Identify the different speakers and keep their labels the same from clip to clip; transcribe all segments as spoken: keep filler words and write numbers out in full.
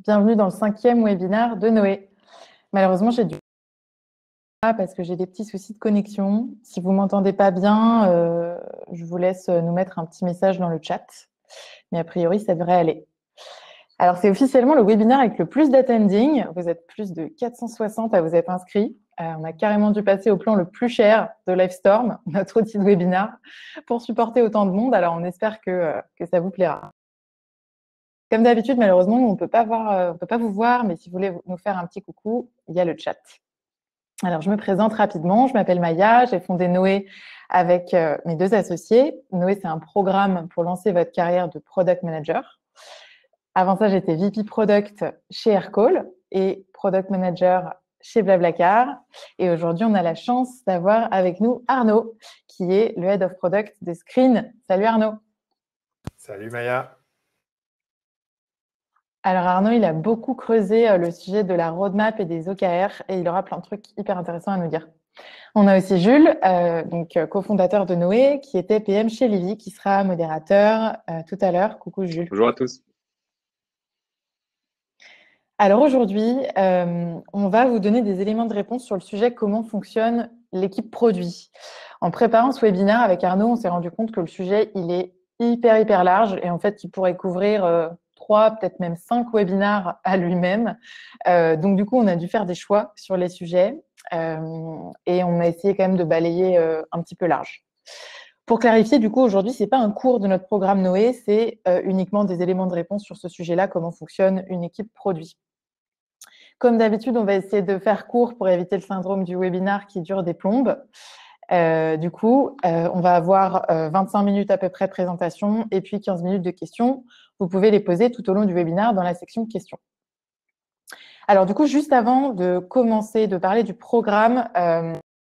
Speaker 1: Bienvenue dans le cinquième webinaire de Noé. Malheureusement, j'ai dû parce que j'ai des petits soucis de connexion. Si vous ne m'entendez pas bien, euh, je vous laisse nous mettre un petit message dans le chat. Mais a priori, ça devrait aller. Alors, c'est officiellement le webinaire avec le plus d'attending. Vous êtes plus de quatre cent soixante à vous être inscrits. Euh, on a carrément dû passer au plan le plus cher de Livestorm, notre outil de webinaire, pour supporter autant de monde. Alors, on espère que, euh, que ça vous plaira. Comme d'habitude, malheureusement, on ne peut pas voir, euh, on peut pas vous voir, mais si vous voulez nous faire un petit coucou, il y a le chat. Alors, je me présente rapidement. Je m'appelle Maya. J'ai fondé Noé avec euh, mes deux associés. Noé, c'est un programme pour lancer votre carrière de Product Manager. Avant ça, j'étais V P Product chez Aircall et Product Manager chez Blablacar. Et aujourd'hui, on a la chance d'avoir avec nous Arnaud, qui est le Head of Product de Screen. Salut Arnaud.
Speaker 2: Salut Maya.
Speaker 1: Alors Arnaud, il a beaucoup creusé le sujet de la roadmap et des O K R et il aura plein de trucs hyper intéressants à nous dire. On a aussi Jules, euh, donc cofondateur de Noé, qui était P M chez Livy, qui sera modérateur euh, tout à l'heure. Coucou Jules.
Speaker 2: Bonjour à tous.
Speaker 1: Alors aujourd'hui, euh, on va vous donner des éléments de réponse sur le sujet comment fonctionne l'équipe produit. En préparant ce webinaire avec Arnaud, on s'est rendu compte que le sujet, il est hyper, hyper large et en fait, il pourrait couvrir euh, trois, peut-être même cinq webinaires à lui-même. Euh, donc du coup, on a dû faire des choix sur les sujets euh, et on a essayé quand même de balayer euh, un petit peu large. Pour clarifier, du coup, aujourd'hui, ce n'est pas un cours de notre programme Noé, c'est euh, uniquement des éléments de réponse sur ce sujet-là, comment fonctionne une équipe produit. Comme d'habitude, on va essayer de faire court pour éviter le syndrome du webinaire qui dure des plombes. Euh, du coup, euh, on va avoir euh, vingt-cinq minutes à peu près de présentation et puis quinze minutes de questions. Vous pouvez les poser tout au long du webinaire dans la section questions. Alors du coup, juste avant de commencer de parler du programme, euh,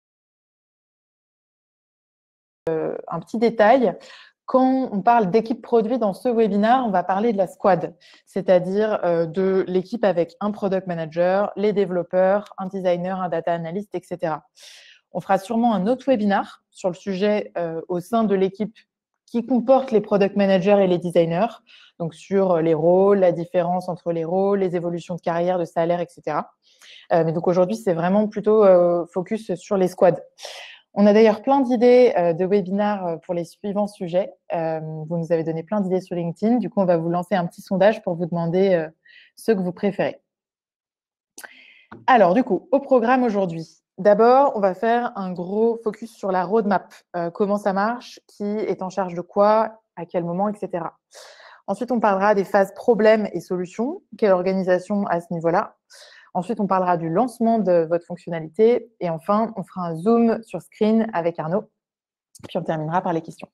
Speaker 1: euh, un petit détail. Quand on parle d'équipe produit dans ce webinaire, on va parler de la squad, c'est-à-dire euh, de l'équipe avec un product manager, les développeurs, un designer, un data analyst, et cetera. On fera sûrement un autre webinaire sur le sujet euh, au sein de l'équipe qui comporte les product managers et les designers, donc sur les rôles, la différence entre les rôles, les évolutions de carrière, de salaire, et cetera. Euh, mais donc aujourd'hui, c'est vraiment plutôt euh, focus sur les squads. On a d'ailleurs plein d'idées euh, de webinaires pour les suivants sujets. Euh, vous nous avez donné plein d'idées sur LinkedIn. Du coup, on va vous lancer un petit sondage pour vous demander euh, ce que vous préférez. Alors, du coup, au programme aujourd'hui. D'abord, on va faire un gros focus sur la roadmap. Euh, comment ça marche, qui est en charge de quoi, à quel moment, et cetera. Ensuite, on parlera des phases problèmes et solutions. Quelle organisation à ce niveau-là? Ensuite, on parlera du lancement de votre fonctionnalité. Et enfin, on fera un zoom sur Screen avec Arnaud. Puis on terminera par les questions.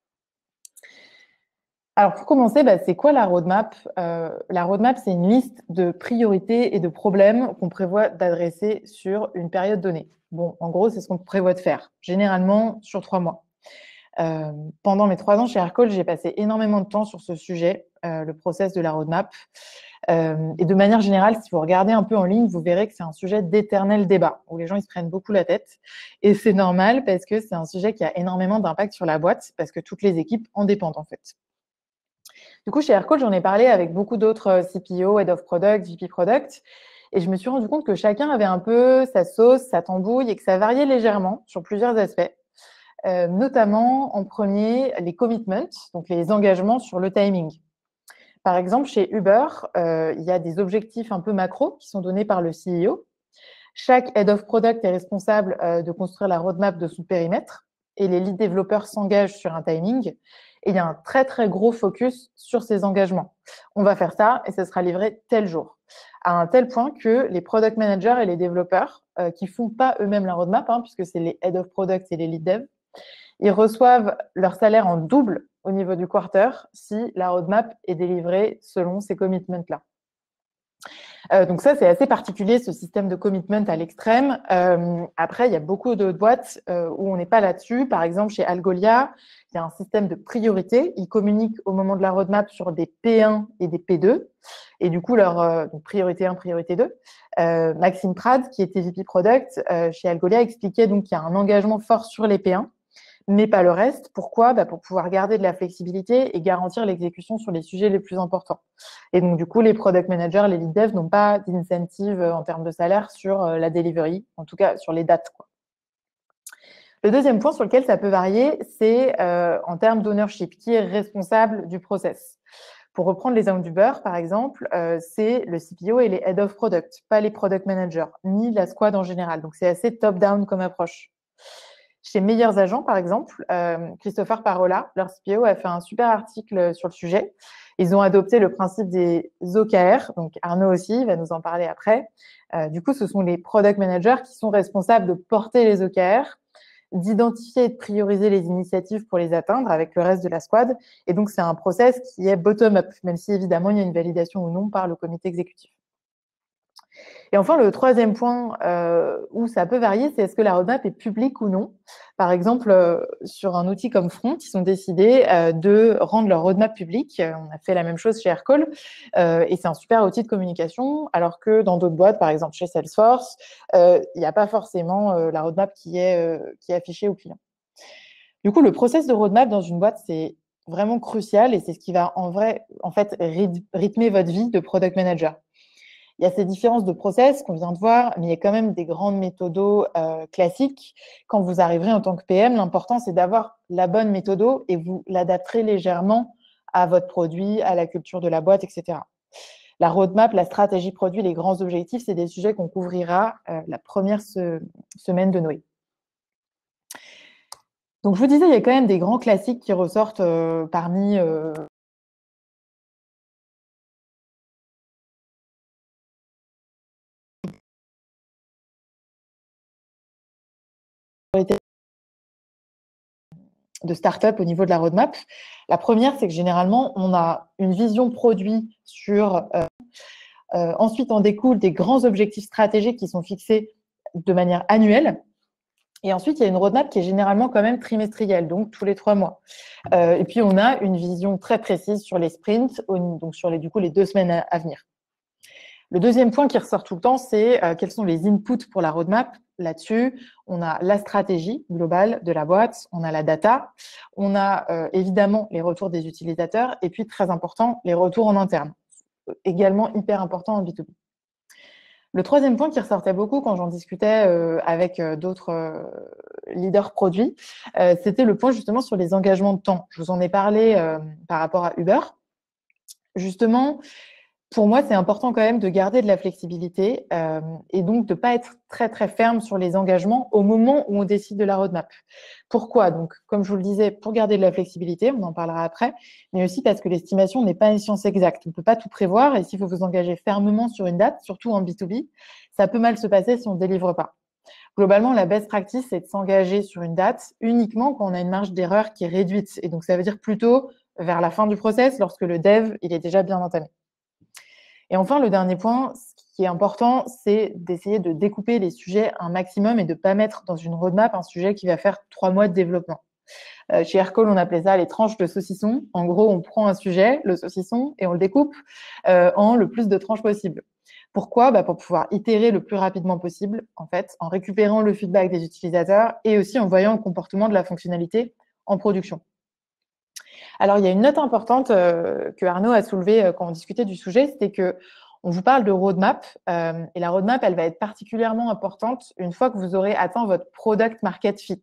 Speaker 1: Alors, pour commencer, bah, c'est quoi la roadmap? euh, La roadmap, c'est une liste de priorités et de problèmes qu'on prévoit d'adresser sur une période donnée. Bon, en gros, c'est ce qu'on prévoit de faire, généralement sur trois mois. Euh, pendant mes trois ans chez Aircall, j'ai passé énormément de temps sur ce sujet, euh, le process de la roadmap. Euh, et de manière générale, si vous regardez un peu en ligne, vous verrez que c'est un sujet d'éternel débat, où les gens ils se prennent beaucoup la tête. Et c'est normal parce que c'est un sujet qui a énormément d'impact sur la boîte, parce que toutes les équipes en dépendent en fait. Du coup, chez Aircall, j'en ai parlé avec beaucoup d'autres C P O, Head of Product, V P Product, et je me suis rendu compte que chacun avait un peu sa sauce, sa tambouille, et que ça variait légèrement sur plusieurs aspects. Euh, notamment, en premier, les commitments, donc les engagements sur le timing. Par exemple, chez Uber, euh, il y a des objectifs un peu macro qui sont donnés par le C E O. Chaque Head of Product est responsable euh, de construire la roadmap de son périmètre et les lead développeurs s'engagent sur un timing. Et il y a un très, très gros focus sur ces engagements. On va faire ça et ça sera livré tel jour. À un tel point que les product managers et les développeurs, euh, qui ne font pas eux-mêmes la roadmap, hein, puisque c'est les Head of Product et les lead dev, ils reçoivent leur salaire en double au niveau du quarter si la roadmap est délivrée selon ces commitments-là. Euh, donc ça, c'est assez particulier, ce système de commitment à l'extrême. Euh, après, il y a beaucoup de boîtes euh, où on n'est pas là-dessus. Par exemple, chez Algolia, il y a un système de priorité. Ils communiquent au moment de la roadmap sur des P un et des P deux. Et du coup, leur euh, donc priorité un, priorité deux. Euh, Maxime Prad, qui était V P Product euh, chez Algolia, expliquait donc qu'il y a un engagement fort sur les P un. mais pas le reste. Pourquoi? Bah, pour pouvoir garder de la flexibilité et garantir l'exécution sur les sujets les plus importants. Et donc, du coup, les product managers, les lead devs n'ont pas d'incentive en termes de salaire sur la delivery, en tout cas sur les dates, quoi. Le deuxième point sur lequel ça peut varier, c'est euh, en termes d'ownership, qui est responsable du process. Pour reprendre l'exemple d'Uber, par exemple, euh, c'est le C P O et les head of product, pas les product managers, ni la squad en général. Donc, c'est assez top-down comme approche. Chez Meilleurs Agents, par exemple, euh, Christopher Parola, leur C P O, a fait un super article sur le sujet. Ils ont adopté le principe des O K R, donc Arnaud aussi, il va nous en parler après. Euh, du coup, ce sont les product managers qui sont responsables de porter les O K R, d'identifier et de prioriser les initiatives pour les atteindre avec le reste de la squad. Et donc, c'est un process qui est bottom-up, même si évidemment, il y a une validation ou non par le comité exécutif. Et enfin, le troisième point euh, où ça peut varier, c'est est-ce que la roadmap est publique ou non. Par exemple, euh, sur un outil comme Front, ils ont décidé euh, de rendre leur roadmap publique. On a fait la même chose chez Aircall euh, et c'est un super outil de communication, alors que dans d'autres boîtes, par exemple chez Salesforce, euh, il n'y a pas forcément euh, la roadmap qui est, euh, qui est affichée au client. Du coup, le process de roadmap dans une boîte, c'est vraiment crucial et c'est ce qui va en vrai, en fait, rythmer votre vie de product manager. Il y a ces différences de process qu'on vient de voir, mais il y a quand même des grandes méthodos euh, classiques. Quand vous arriverez en tant que P M, l'important, c'est d'avoir la bonne méthodo et vous l'adapterez légèrement à votre produit, à la culture de la boîte, et cetera. La roadmap, la stratégie produit, les grands objectifs, c'est des sujets qu'on couvrira euh, la première se semaine de Noé. Donc, je vous disais, il y a quand même des grands classiques qui ressortent euh, parmi... Euh, de start-up au niveau de la roadmap. La première, c'est que généralement, on a une vision produit sur... Euh, euh, ensuite, on découle des grands objectifs stratégiques qui sont fixés de manière annuelle. Et ensuite, il y a une roadmap qui est généralement quand même trimestrielle, donc tous les trois mois. Euh, et puis, on a une vision très précise sur les sprints, donc sur les, du coup, les deux semaines à, à venir. Le deuxième point qui ressort tout le temps, c'est euh, quels sont les inputs pour la roadmap. Là-dessus, on a la stratégie globale de la boîte, on a la data, on a euh, évidemment les retours des utilisateurs et puis, très important, les retours en interne, également hyper important en B deux B. Le troisième point qui ressortait beaucoup quand j'en discutais euh, avec euh, d'autres euh, leaders produits, euh, c'était le point justement sur les engagements de temps. Je vous en ai parlé euh, par rapport à Uber. Justement, pour moi, c'est important quand même de garder de la flexibilité euh, et donc de ne pas être très, très ferme sur les engagements au moment où on décide de la roadmap. Pourquoi? Donc, comme je vous le disais, pour garder de la flexibilité, on en parlera après, mais aussi parce que l'estimation n'est pas une science exacte. On ne peut pas tout prévoir et s'il faut vous engager fermement sur une date, surtout en B deux B, ça peut mal se passer si on ne délivre pas. Globalement, la best practice, c'est de s'engager sur une date uniquement quand on a une marge d'erreur qui est réduite. Et donc, ça veut dire plutôt vers la fin du process, lorsque le dev il est déjà bien entamé. Et enfin, le dernier point, ce qui est important, c'est d'essayer de découper les sujets un maximum et de ne pas mettre dans une roadmap un sujet qui va faire trois mois de développement. Euh, chez Aircall, on appelait ça les tranches de saucisson. En gros, on prend un sujet, le saucisson, et on le découpe euh, en le plus de tranches possible. Pourquoi? Bah, pour pouvoir itérer le plus rapidement possible, en fait, en récupérant le feedback des utilisateurs et aussi en voyant le comportement de la fonctionnalité en production. Alors, il y a une note importante euh, que Arnaud a soulevée euh, quand on discutait du sujet, c'était que on vous parle de roadmap euh, et la roadmap, elle va être particulièrement importante une fois que vous aurez atteint votre product market fit.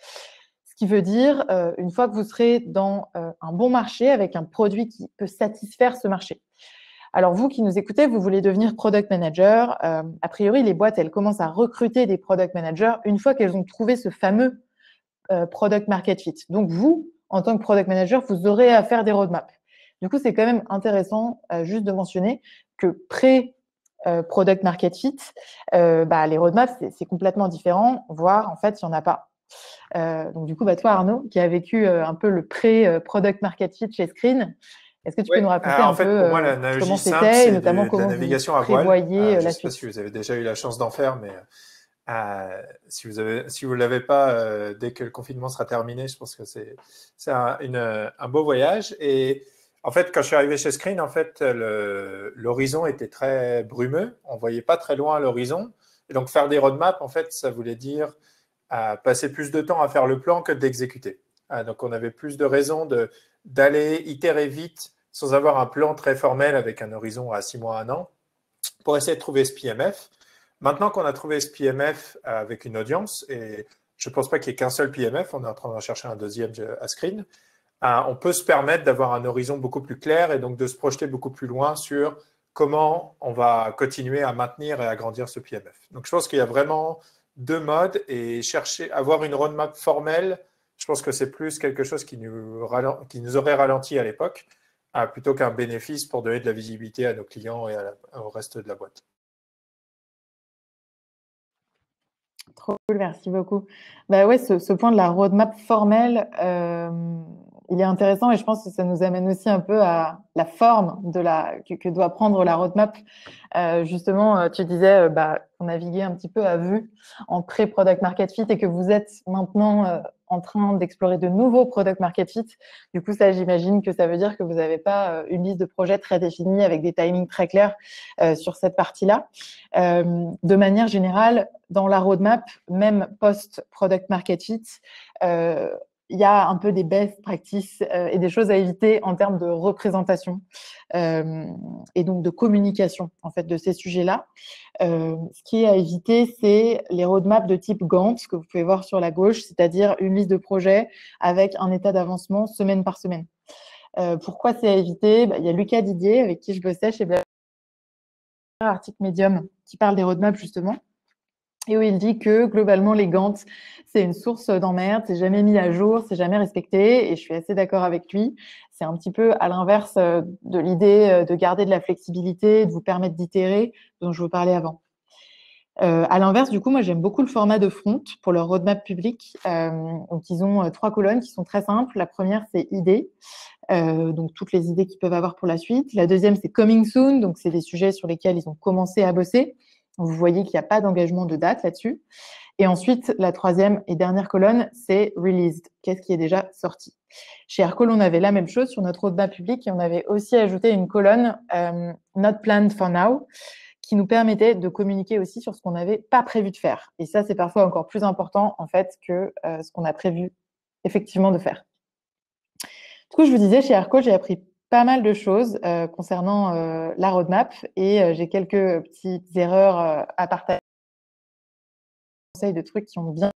Speaker 1: Ce qui veut dire euh, une fois que vous serez dans euh, un bon marché avec un produit qui peut satisfaire ce marché. Alors, vous qui nous écoutez, vous voulez devenir product manager. Euh, a priori, les boîtes, elles commencent à recruter des product managers une fois qu'elles ont trouvé ce fameux euh, product market fit. Donc, vous, en tant que product manager, vous aurez à faire des roadmaps. Du coup, c'est quand même intéressant euh, juste de mentionner que pré-product euh, market fit, euh, bah, les roadmaps, c'est complètement différent, voire en fait, il n'y en a pas. Euh, donc, du coup, bah, toi, Arnaud, qui a vécu euh, un peu le pré-product market fit chez Screen, est-ce que tu
Speaker 2: Oui,
Speaker 1: peux nous raconter
Speaker 2: euh, en
Speaker 1: un peu
Speaker 2: fait, pour moi,
Speaker 1: euh,
Speaker 2: l'analogie
Speaker 1: comment
Speaker 2: simple,
Speaker 1: c'était et
Speaker 2: c'est
Speaker 1: notamment
Speaker 2: de, de la
Speaker 1: comment vous
Speaker 2: navigation à voile.
Speaker 1: prévoyez
Speaker 2: Euh,
Speaker 1: euh,
Speaker 2: je ne
Speaker 1: la
Speaker 2: sais pas
Speaker 1: suite?
Speaker 2: si vous avez déjà eu la chance d'en faire, mais euh, si vous avez, si vous l'avez pas, euh, dès que le confinement sera terminé, je pense que c'est c'est un, une, un beau voyage. Et en fait, quand je suis arrivé chez Screen, en fait, l'horizon était très brumeux. On voyait pas très loin l'horizon. Et donc, faire des roadmaps, en fait, ça voulait dire à passer plus de temps à faire le plan que d'exécuter. Ah, donc, on avait plus de raisons d'aller itérer vite sans avoir un plan très formel avec un horizon à six mois, un an, pour essayer de trouver ce P M F. Maintenant qu'on a trouvé ce P M F avec une audience, et je ne pense pas qu'il y ait qu'un seul P M F, on est en train d'en chercher un deuxième à screen, on peut se permettre d'avoir un horizon beaucoup plus clair et donc de se projeter beaucoup plus loin sur comment on va continuer à maintenir et à grandir ce P M F. Donc, je pense qu'il y a vraiment deux modes et chercher, avoir une roadmap formelle, je pense que c'est plus quelque chose qui nous, qui nous aurait ralenti à l'époque, plutôt qu'un bénéfice pour donner de la visibilité à nos clients et à la, au reste de la boîte.
Speaker 1: Trop cool, merci beaucoup. Bah ouais, ce, ce point de la roadmap formelle, euh, il est intéressant et je pense que ça nous amène aussi un peu à la forme de la, que, que doit prendre la roadmap. Euh, justement, tu disais, bah, on naviguait un petit peu à vue en pré-product market fit et que vous êtes maintenant euh, en train d'explorer de nouveaux product market fit. Du coup, ça, j'imagine que ça veut dire que vous n'avez pas une liste de projets très définie avec des timings très clairs euh, sur cette partie-là. Euh, de manière générale, dans la roadmap, même post-product market fit, euh, il y a un peu des best practices euh, et des choses à éviter en termes de représentation euh, et donc de communication en fait de ces sujets-là. Euh, ce qui est à éviter, c'est les roadmaps de type Gantt que vous pouvez voir sur la gauche, c'est-à-dire une liste de projets avec un état d'avancement semaine par semaine. Euh, pourquoi c'est à éviter? Bah, il y a Lucas Didier avec qui je bossais chez Blablabla, article Medium qui parle des roadmaps justement. Et où il dit que globalement, les Gantt, c'est une source d'emmerde, c'est jamais mis à jour, c'est jamais respecté. Et je suis assez d'accord avec lui. C'est un petit peu à l'inverse de l'idée de garder de la flexibilité, de vous permettre d'itérer, dont je vous parlais avant. Euh, à l'inverse, du coup, moi, j'aime beaucoup le format de Front pour leur roadmap public. Euh, donc, ils ont trois colonnes qui sont très simples. La première, c'est idées. Euh, donc, toutes les idées qu'ils peuvent avoir pour la suite. La deuxième, c'est coming soon. Donc, c'est des sujets sur lesquels ils ont commencé à bosser. Vous voyez qu'il n'y a pas d'engagement de date là-dessus. Et ensuite, la troisième et dernière colonne, c'est released. Qu'est-ce qui est déjà sorti? Chez Aircall, on avait la même chose sur notre roadmap public et on avait aussi ajouté une colonne euh, not planned for now qui nous permettait de communiquer aussi sur ce qu'on n'avait pas prévu de faire. Et ça, c'est parfois encore plus important en fait que euh, ce qu'on a prévu effectivement de faire. Du coup, je vous disais, chez Aircall, j'ai appris pas mal de choses euh, concernant euh, la roadmap et euh, j'ai quelques petites erreurs euh, à partager. Conseils de trucs qui ont bien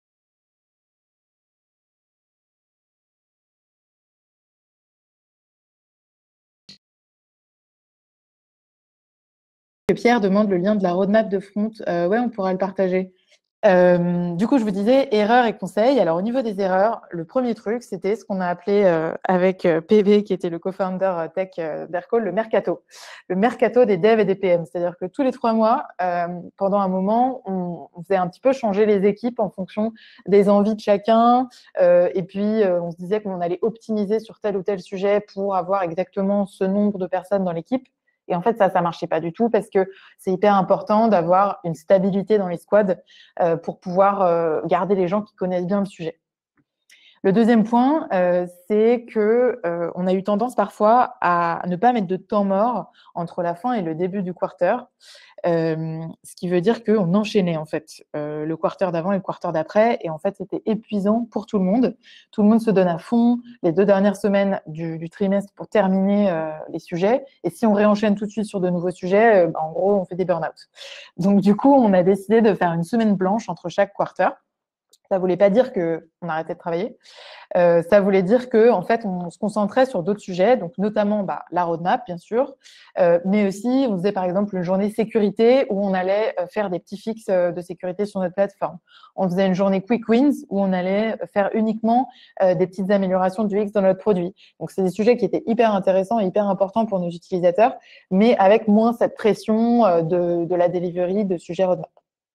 Speaker 1: Pierre demande le lien de la roadmap de Front. Euh, ouais, on pourra le partager. Euh, du coup, je vous disais erreurs et conseils. Alors, au niveau des erreurs, le premier truc, c'était ce qu'on a appelé euh, avec euh, P B, qui était le co-founder tech euh, d'Aircall, le mercato. Le mercato des devs et des P M. C'est-à-dire que tous les trois mois, euh, pendant un moment, on, on faisait un petit peu changer les équipes en fonction des envies de chacun. Euh, et puis, euh, on se disait qu'on allait optimiser sur tel ou tel sujet pour avoir exactement ce nombre de personnes dans l'équipe. Et en fait, ça, ça marchait pas du tout parce que c'est hyper important d'avoir une stabilité dans les squads euh, pour pouvoir euh, garder les gens qui connaissent bien le sujet. Le deuxième point, euh, c'est que euh, on a eu tendance parfois à ne pas mettre de temps mort entre la fin et le début du quarter, euh, ce qui veut dire qu'on enchaînait en fait euh, le quarter d'avant et le quarter d'après, et en fait c'était épuisant pour tout le monde. Tout le monde se donne à fond les deux dernières semaines du, du trimestre pour terminer euh, les sujets, et si on réenchaîne tout de suite sur de nouveaux sujets, euh, en gros on fait des burn-out. Donc du coup on a décidé de faire une semaine blanche entre chaque quarter. Ça ne voulait pas dire qu'on arrêtait de travailler. Euh, ça voulait dire qu'en en fait, on se concentrait sur d'autres sujets, donc notamment bah, la roadmap, bien sûr, euh, mais aussi, on faisait par exemple une journée sécurité où on allait faire des petits fixes de sécurité sur notre plateforme. On faisait une journée quick wins où on allait faire uniquement euh, des petites améliorations du X dans notre produit. Donc, c'est des sujets qui étaient hyper intéressants et hyper importants pour nos utilisateurs, mais avec moins cette pression euh, de, de la delivery de sujets roadmap.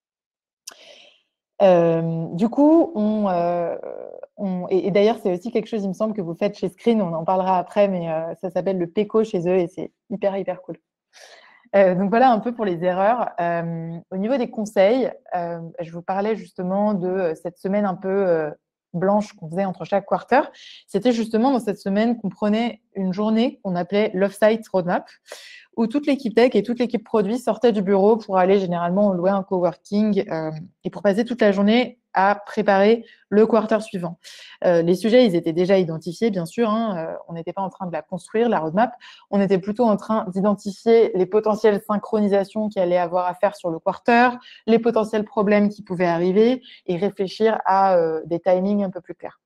Speaker 1: Euh, du coup, on, euh, on et, et d'ailleurs, c'est aussi quelque chose, il me semble, que vous faites chez Screen, on en parlera après, mais euh, ça s'appelle le P E C O chez eux et c'est hyper, hyper cool. Euh, donc voilà un peu pour les erreurs. Euh, au niveau des conseils, euh, je vous parlais justement de cette semaine un peu euh, blanche qu'on faisait entre chaque quarter. C'était justement dans cette semaine qu'on prenait une journée qu'on appelait l'off-site roadmap, où toute l'équipe tech et toute l'équipe produit sortaient du bureau pour aller généralement louer un coworking euh, et pour passer toute la journée à préparer le quarter suivant. Euh, les sujets, ils étaient déjà identifiés, bien sûr. Hein, euh, on n'était pas en train de la construire, la roadmap. On était plutôt en train d'identifier les potentielles synchronisations qu'il allait avoir à faire sur le quarter, les potentiels problèmes qui pouvaient arriver et réfléchir à euh, des timings un peu plus clairs.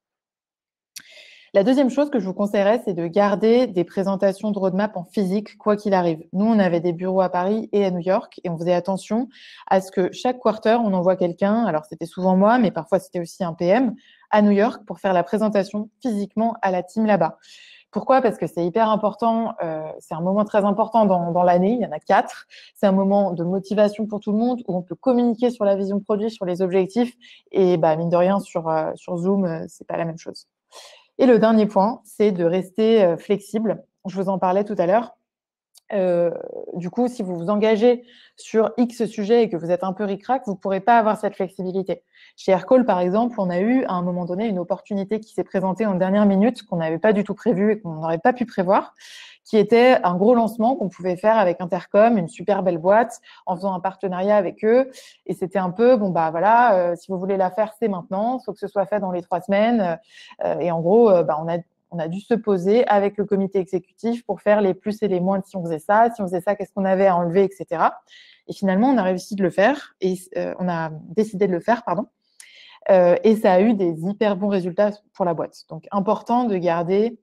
Speaker 1: La deuxième chose que je vous conseillerais, c'est de garder des présentations de roadmap en physique, quoi qu'il arrive. Nous, on avait des bureaux à Paris et à New York et on faisait attention à ce que chaque quarter, on envoie quelqu'un, alors c'était souvent moi, mais parfois c'était aussi un P M, à New York pour faire la présentation physiquement à la team là-bas. Pourquoi? Parce que c'est hyper important, euh, c'est un moment très important dans, dans l'année, il y en a quatre. C'est un moment de motivation pour tout le monde où on peut communiquer sur la vision produit, sur les objectifs et bah, mine de rien, sur, euh, sur Zoom, euh, c'est pas la même chose. Et le dernier point, c'est de rester euh, flexible. Je vous en parlais tout à l'heure. Euh, du coup, si vous vous engagez sur X sujet et que vous êtes un peu ric-rac, vous ne pourrez pas avoir cette flexibilité. Chez Aircall, par exemple, on a eu à un moment donné une opportunité qui s'est présentée en dernière minute, qu'on n'avait pas du tout prévue et qu'on n'aurait pas pu prévoir, qui était un gros lancement qu'on pouvait faire avec Intercom, une super belle boîte, en faisant un partenariat avec eux. Et c'était un peu, bon, bah voilà, euh, si vous voulez la faire, c'est maintenant, il faut que ce soit fait dans les trois semaines. Euh, et en gros, euh, bah, on a On a dû se poser avec le comité exécutif pour faire les plus et les moins si on faisait ça. Si on faisait ça, qu'est-ce qu'on avait à enlever, et cetera. Et finalement, on a réussi de le faire et euh, on a décidé de le faire, pardon. Euh, et ça a eu des hyper bons résultats pour la boîte. Donc, important de garder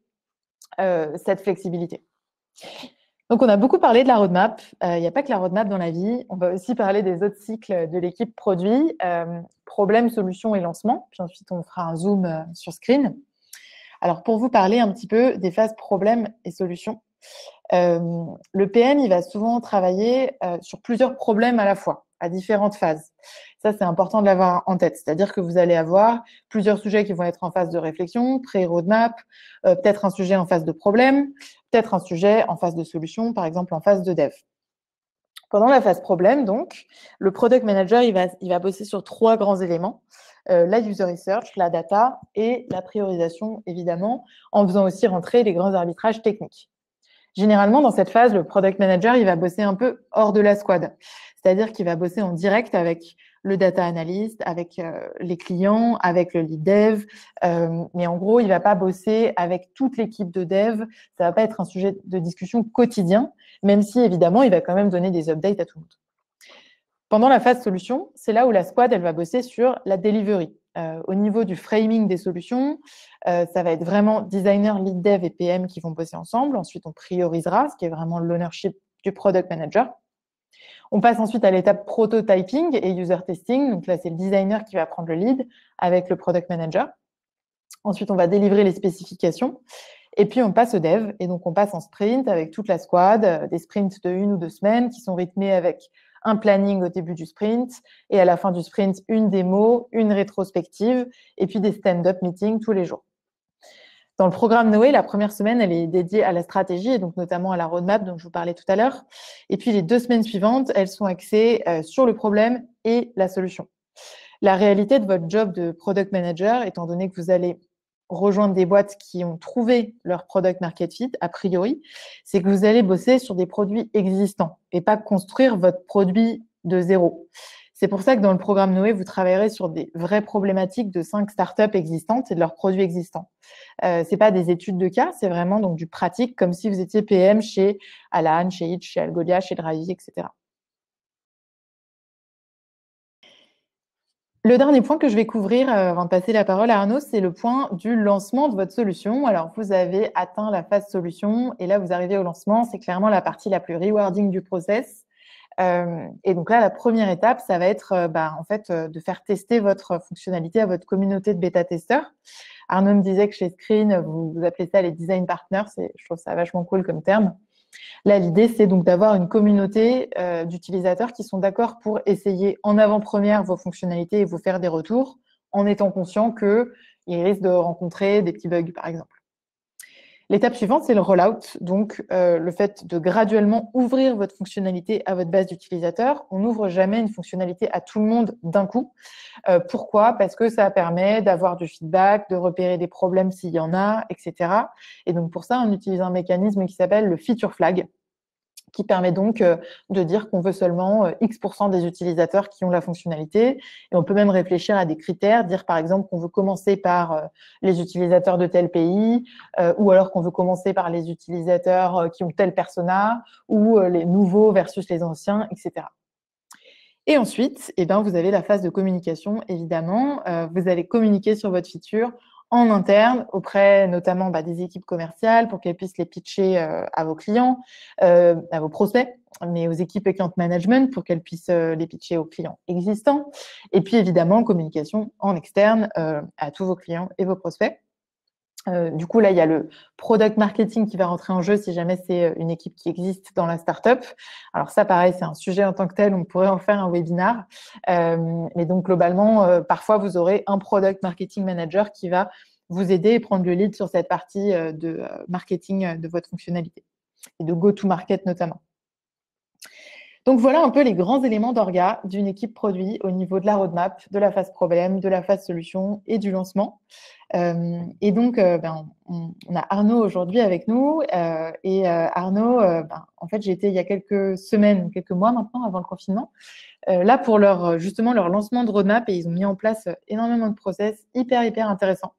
Speaker 1: euh, cette flexibilité. Donc, on a beaucoup parlé de la roadmap. Il euh, n'y a pas que la roadmap dans la vie. On va aussi parler des autres cycles de l'équipe produit, euh, problème, solution et lancement. Puis ensuite, on fera un zoom euh, sur screen. Alors, pour vous parler un petit peu des phases problèmes et solutions, euh, le P M, il va souvent travailler euh, sur plusieurs problèmes à la fois, à différentes phases. Ça, c'est important de l'avoir en tête. C'est-à-dire que vous allez avoir plusieurs sujets qui vont être en phase de réflexion, pré-roadmap, euh, peut-être un sujet en phase de problème, peut-être un sujet en phase de solution, par exemple en phase de dev. Pendant la phase problème, donc, le product manager, il va, il va bosser sur trois grands éléments. Euh, la user research, la data et la priorisation, évidemment, en faisant aussi rentrer les grands arbitrages techniques. Généralement, dans cette phase, le product manager, il va bosser un peu hors de la squad. C'est-à-dire qu'il va bosser en direct avec le data analyst, avec euh, les clients, avec le lead dev. Euh, mais en gros, il ne va pas bosser avec toute l'équipe de dev. Ça ne va pas être un sujet de discussion quotidien, même si, évidemment, il va quand même donner des updates à tout le monde. Pendant la phase solution, c'est là où la squad, elle va bosser sur la delivery. Euh, au niveau du framing des solutions, euh, ça va être vraiment designer, lead dev et P M qui vont bosser ensemble. Ensuite, on priorisera, ce qui est vraiment l'ownership du product manager. On passe ensuite à l'étape prototyping et user testing. Donc là, c'est le designer qui va prendre le lead avec le product manager. Ensuite, on va délivrer les spécifications. Et puis, on passe au dev. Et donc, on passe en sprint avec toute la squad, des sprints de une ou deux semaines qui sont rythmés avec un planning au début du sprint et à la fin du sprint, une démo, une rétrospective et puis des stand-up meetings tous les jours. Dans le programme Noé, la première semaine, elle est dédiée à la stratégie et donc notamment à la roadmap dont je vous parlais tout à l'heure. Et puis, les deux semaines suivantes, elles sont axées euh, sur le problème et la solution. La réalité de votre job de product manager, étant donné que vous allez rejoindre des boîtes qui ont trouvé leur product market fit, a priori, c'est que vous allez bosser sur des produits existants et pas construire votre produit de zéro. C'est pour ça que dans le programme Noé, vous travaillerez sur des vraies problématiques de cinq startups existantes et de leurs produits existants. Euh, c'est pas des études de cas, c'est vraiment donc du pratique, comme si vous étiez P M chez Alan, chez Hitch, chez Algolia, chez Drivey, et cetera. Le dernier point que je vais couvrir euh, avant de passer la parole à Arnaud, c'est le point du lancement de votre solution. Alors, vous avez atteint la phase solution et là, vous arrivez au lancement. C'est clairement la partie la plus rewarding du process. Euh, et donc là, la première étape, ça va être euh, bah, en fait, euh, de faire tester votre fonctionnalité à votre communauté de bêta-testeurs. Arnaud me disait que chez Screen, vous, vous appelez ça les design partners. Je trouve ça vachement cool comme terme. Là, l'idée, c'est donc d'avoir une communauté euh, d'utilisateurs qui sont d'accord pour essayer en avant-première vos fonctionnalités et vous faire des retours en étant conscient qu'ils risquent de rencontrer des petits bugs, par exemple. L'étape suivante, c'est le rollout, donc euh, le fait de graduellement ouvrir votre fonctionnalité à votre base d'utilisateurs. On n'ouvre jamais une fonctionnalité à tout le monde d'un coup. Euh, pourquoi? Parce que ça permet d'avoir du feedback, de repérer des problèmes s'il y en a, et cetera. Et donc pour ça, on utilise un mécanisme qui s'appelle le feature flag. qui permet donc euh, de dire qu'on veut seulement euh, X pour cent des utilisateurs qui ont la fonctionnalité. Et on peut même réfléchir à des critères, dire par exemple qu'on veut commencer par euh, les utilisateurs de tel pays, euh, ou alors qu'on veut commencer par les utilisateurs euh, qui ont tel persona, ou euh, les nouveaux versus les anciens, et cetera. Et ensuite, eh ben, vous avez la phase de communication, évidemment. Euh, vous allez communiquer sur votre feature en interne, auprès notamment bah, des équipes commerciales pour qu'elles puissent les pitcher euh, à vos clients, euh, à vos prospects, mais aux équipes account management pour qu'elles puissent euh, les pitcher aux clients existants. Et puis évidemment, communication en externe euh, à tous vos clients et vos prospects. Euh, du coup, là, il y a le product marketing qui va rentrer en jeu si jamais c'est une équipe qui existe dans la startup. Alors ça, pareil, c'est un sujet en tant que tel. On pourrait en faire un webinar. Euh, mais donc, globalement, euh, parfois, vous aurez un product marketing manager qui va vous aider et prendre le lead sur cette partie euh, de euh, marketing de votre fonctionnalité et de go-to-market notamment. Donc, voilà un peu les grands éléments d'orga d'une équipe produit au niveau de la roadmap, de la phase problème, de la phase solution et du lancement. Euh, et donc, euh, ben, on, on a Arnaud aujourd'hui avec nous. Euh, et euh, Arnaud, euh, ben, en fait, j'ai été il y a quelques semaines, quelques mois maintenant, avant le confinement, euh, là pour leur, justement leur lancement de roadmap. Et ils ont mis en place énormément de process hyper, hyper intéressants.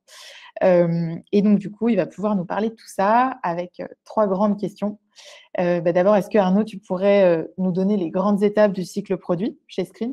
Speaker 1: Euh, et donc, du coup, il va pouvoir nous parler de tout ça avec euh, trois grandes questions. Euh, bah, D'abord, est-ce que Arnaud, tu pourrais euh, nous donner les grandes étapes du cycle produit chez Screen?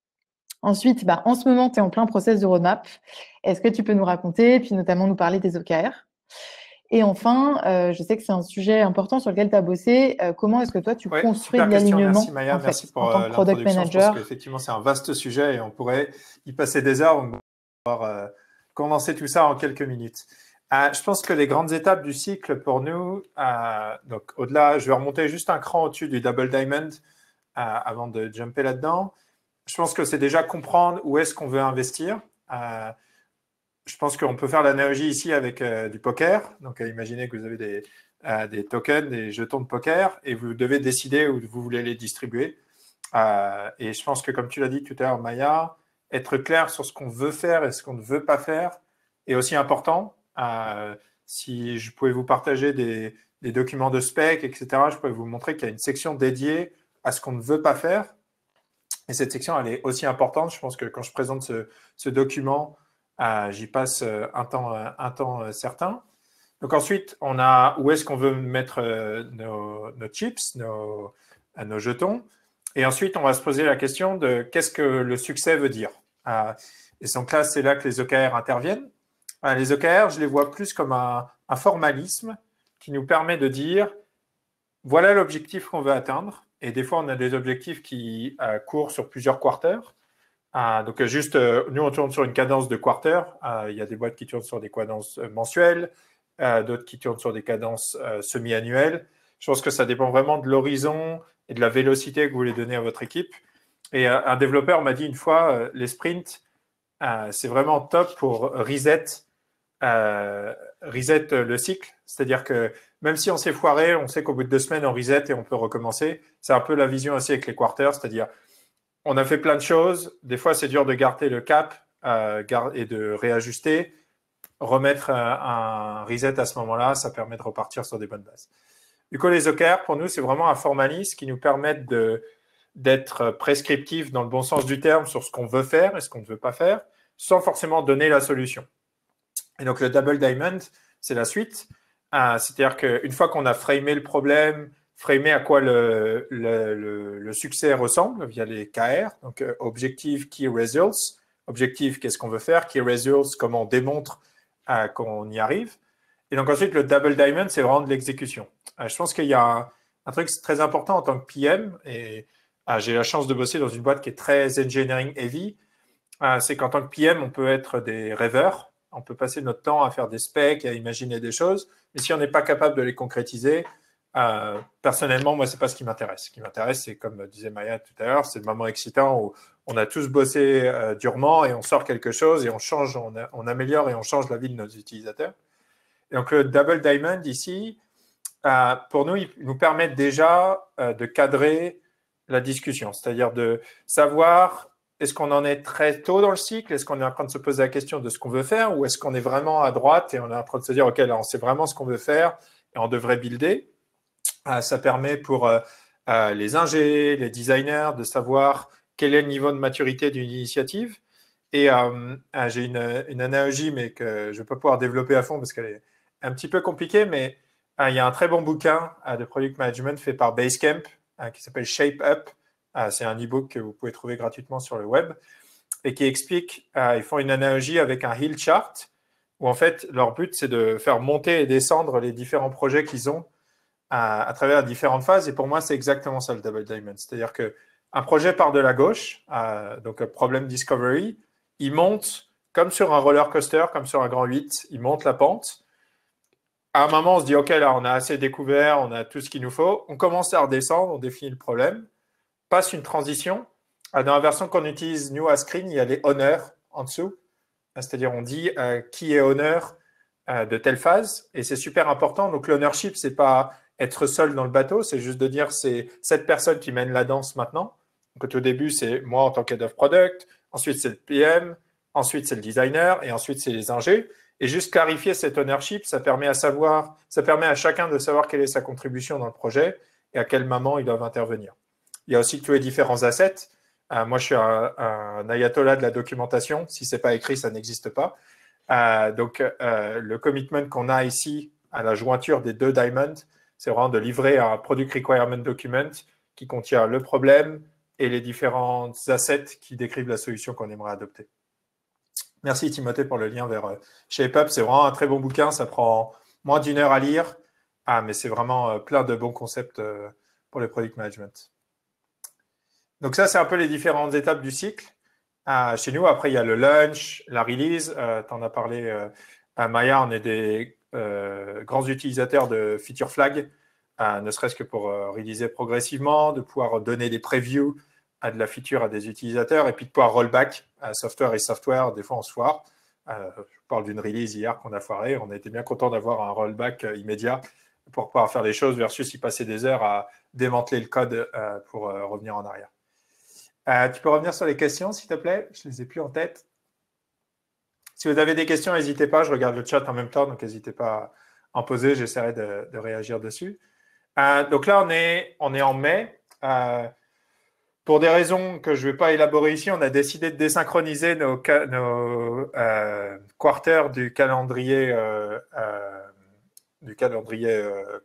Speaker 1: Ensuite, bah, en ce moment, tu es en plein process de roadmap. Est-ce que tu peux nous raconter, puis notamment nous parler des O K R? Et enfin, euh, je sais que c'est un sujet important sur lequel tu as bossé. Euh, comment est-ce que toi, tu
Speaker 2: Ouais,
Speaker 1: construis
Speaker 2: super
Speaker 1: de
Speaker 2: question.
Speaker 1: l'alignement
Speaker 2: Merci Maya,
Speaker 1: en fait,
Speaker 2: merci pour
Speaker 1: en tant
Speaker 2: euh,
Speaker 1: que product
Speaker 2: l'introduction. Je pense
Speaker 1: manager?
Speaker 2: qu'effectivement, c'est un vaste sujet et on pourrait y passer des heures. On va pouvoir euh, condenser tout ça en quelques minutes. Euh, je pense que les grandes étapes du cycle pour nous, euh, donc au-delà, je vais remonter juste un cran au-dessus du Double Diamond euh, avant de jumper là-dedans. Je pense que c'est déjà comprendre où est-ce qu'on veut investir. Euh, je pense qu'on peut faire l'analogie ici avec euh, du poker. Donc, euh, imaginez que vous avez des, euh, des tokens, des jetons de poker, et vous devez décider où vous voulez les distribuer. Euh, et je pense que, comme tu l'as dit tout à l'heure, Maya, être clair sur ce qu'on veut faire et ce qu'on ne veut pas faire est aussi important. Euh, si je pouvais vous partager des, des documents de spec, et cetera, je pourrais vous montrer qu'il y a une section dédiée à ce qu'on ne veut pas faire. Et cette section, elle est aussi importante. Je pense que quand je présente ce, ce document, euh, j'y passe un temps, un temps certain. Donc ensuite, on a où est-ce qu'on veut mettre euh, nos, nos chips, nos, nos jetons. Et ensuite, on va se poser la question de qu'est-ce que le succès veut dire. Euh, et donc là, c'est là que les O K R interviennent. Euh, les O K R, je les vois plus comme un, un formalisme qui nous permet de dire voilà l'objectif qu'on veut atteindre. Et des fois, on a des objectifs qui euh, courent sur plusieurs quarters. Euh, donc, juste, euh, nous, on tourne sur une cadence de quarter. Euh, il y a des boîtes qui tournent sur des cadences mensuelles, euh, d'autres qui tournent sur des cadences euh, semi-annuelles. Je pense que ça dépend vraiment de l'horizon et de la vélocité que vous voulez donner à votre équipe. Et euh, un développeur m'a dit une fois, euh, les sprints, euh, c'est vraiment top pour reset, euh, reset le cycle. C'est-à-dire que même si on s'est foiré, on sait qu'au bout de deux semaines, on reset et on peut recommencer. C'est un peu la vision aussi avec les quarters, c'est-à-dire on a fait plein de choses. Des fois, c'est dur de garder le cap euh, et de réajuster. Remettre un, un reset à ce moment-là, ça permet de repartir sur des bonnes bases. Du coup, les O K R, pour nous, c'est vraiment un formalisme qui nous permet de, d'être prescriptif dans le bon sens du terme sur ce qu'on veut faire et ce qu'on ne veut pas faire, sans forcément donner la solution. Et donc, le Double Diamond, c'est la suite. Euh, c'est-à-dire qu'une fois qu'on a framé le problème, framé à quoi le, le, le, le succès ressemble via les K R, donc euh, Objective, Key Results. Objectif, qu'est-ce qu'on veut faire? Key Results, comment on démontre euh, qu'on y arrive. Et donc ensuite, le Double Diamond, c'est vraiment de l'exécution. Euh, je pense qu'il y a un, un truc très important en tant que P M, et euh, j'ai la chance de bosser dans une boîte qui est très engineering heavy, euh, c'est qu'en tant que P M, on peut être des rêveurs. On peut passer notre temps à faire des specs, à imaginer des choses, mais si on n'est pas capable de les concrétiser, euh, personnellement, moi, c'est pas ce qui m'intéresse. Ce qui m'intéresse, c'est comme disait Maya tout à l'heure, c'est le moment excitant où on a tous bossé euh, durement et on sort quelque chose et on change, on, a, on améliore et on change la vie de nos utilisateurs. Et donc, le Double Diamond ici, euh, pour nous, il nous permet déjà euh, de cadrer la discussion, c'est-à-dire de savoir est-ce qu'on en est très tôt dans le cycle, est-ce qu'on est en train de se poser la question de ce qu'on veut faire, ou est-ce qu'on est vraiment à droite et on est en train de se dire, OK, là, on sait vraiment ce qu'on veut faire et on devrait builder. Euh, ça permet pour euh, euh, les ingés, les designers, de savoir quel est le niveau de maturité d'une initiative. Et euh, euh, j'ai une, une analogie, mais que je ne vais pas pouvoir développer à fond parce qu'elle est un petit peu compliquée, mais euh, il y a un très bon bouquin euh, de product management fait par Basecamp euh, qui s'appelle Shape Up. Euh, c'est un e-book que vous pouvez trouver gratuitement sur le web et qui explique, euh, ils font une analogie avec un hill chart où en fait, leur but, c'est de faire monter et descendre les différents projets qu'ils ont à, à travers différentes phases. Et pour moi, c'est exactement ça, le Double Diamond. C'est-à-dire qu'un projet part de la gauche, euh, donc un problème discovery, il monte comme sur un roller coaster, comme sur un grand huit, il monte la pente. À un moment, on se dit, OK, là, on a assez découvert, on a tout ce qu'il nous faut. On commence à redescendre, on définit le problème, passe une transition. Dans la version qu'on utilise, nous, à Screen, il y a les honneurs en dessous. C'est-à-dire, on dit euh, qui est honneur euh, de telle phase. Et c'est super important. Donc, l'ownership, c'est pas être seul dans le bateau, c'est juste de dire c'est cette personne qui mène la danse maintenant. Donc, au début, c'est moi en tant qu'head of product. Ensuite, c'est le P M. Ensuite, c'est le designer. Et ensuite, c'est les ingés. Et juste clarifier cet ownership, ça permet à savoir, ça permet à chacun de savoir quelle est sa contribution dans le projet et à quel moment ils doivent intervenir. Il y a aussi tous les différents assets. Euh, moi, je suis un, un ayatollah de la documentation. Si ce n'est pas écrit, ça n'existe pas. Euh, donc, euh, le commitment qu'on a ici à la jointure des deux diamonds, c'est vraiment de livrer un Product Requirement Document qui contient le problème et les différents assets qui décrivent la solution qu'on aimerait adopter. Merci Timothée pour le lien vers euh, ShapeUp. C'est vraiment un très bon bouquin. Ça prend moins d'une heure à lire, ah, mais c'est vraiment euh, plein de bons concepts euh, pour le product management. Donc ça, c'est un peu les différentes étapes du cycle. Euh, chez nous, après, il y a le launch, la release. Euh, tu en as parlé euh, à Maya, on est des euh, grands utilisateurs de feature flag, euh, ne serait-ce que pour euh, releaser progressivement, de pouvoir donner des previews à de la feature à des utilisateurs et puis de pouvoir rollback à software et software. Des fois, on se foire. Euh, je parle d'une release hier qu'on a foiré. On était bien content d'avoir un rollback euh, immédiat pour pouvoir faire des choses versus y passer des heures à démanteler le code euh, pour euh, revenir en arrière. Euh, tu peux revenir sur les questions, s'il te plaît? Je ne les ai plus en tête. Si vous avez des questions, n'hésitez pas. Je regarde le chat en même temps, donc n'hésitez pas à en poser. J'essaierai de, de réagir dessus. Euh, donc là, on est, on est en mai. Euh, pour des raisons que je ne vais pas élaborer ici, on a décidé de désynchroniser nos, nos euh, quarters du calendrier. Euh, euh, du calendrier euh,